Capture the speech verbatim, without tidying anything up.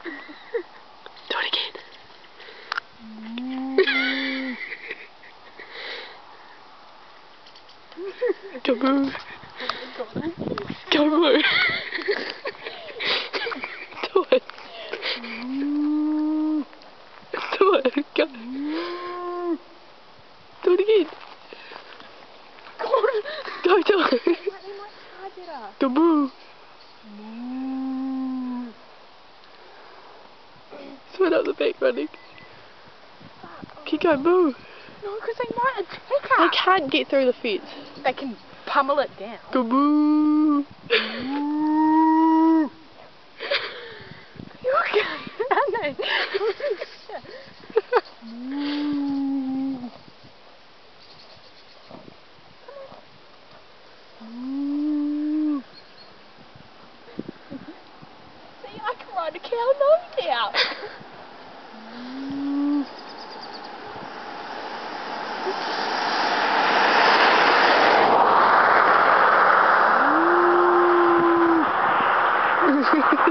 Do it again. Go move. Go move. Do it. Do it. Go. Do it again. Go do it. Go move. Spin up the back running. Keep going, move. No, because they might attack us. They can't get through the fence. They can pummel it down. Go move. You're okay, aren't they? See, I can ride a cow nose out. Ha ha ha.